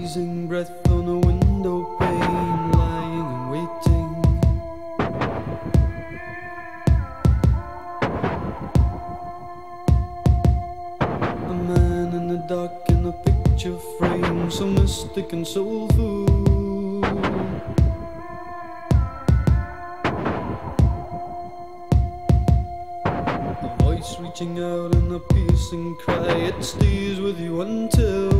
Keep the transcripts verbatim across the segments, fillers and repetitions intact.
freezing breath on a window pane, lying and waiting. A man in the dark in a picture frame, so mystic and soulful. A voice reaching out in a piercing cry, it stays with you until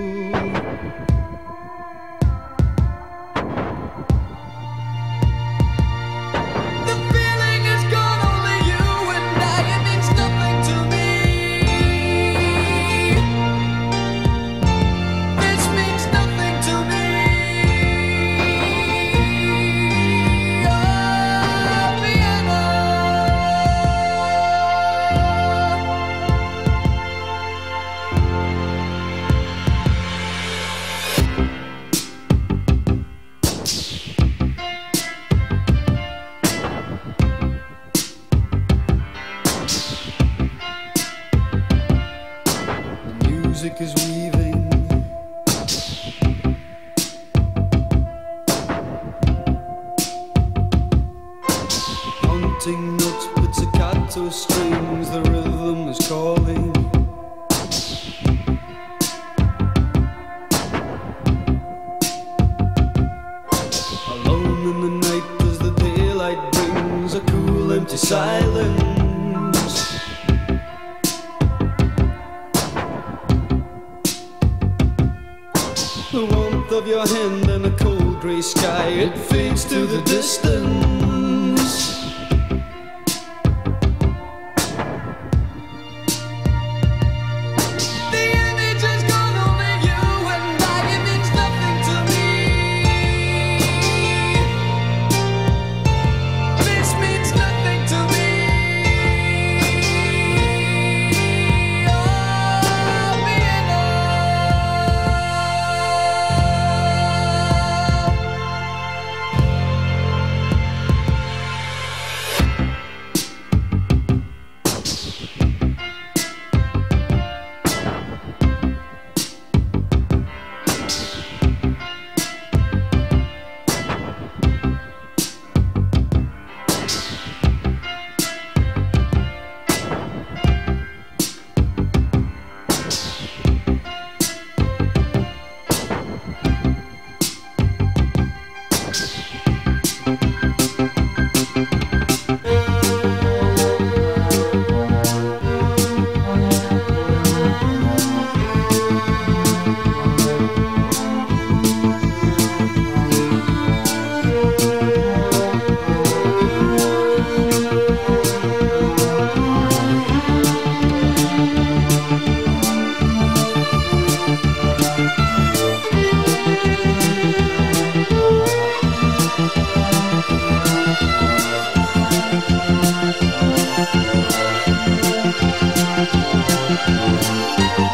music is weaving, haunting notes, pizzicato strings, the rhythm is calling. Alone in the night as the daylight brings a cool empty silence. The warmth of your hand and a cold grey sky, it fades to the distance. The image has gone, only you and I, it means nothing to me. This means nothing to me. Oh, Vienna. Thank you.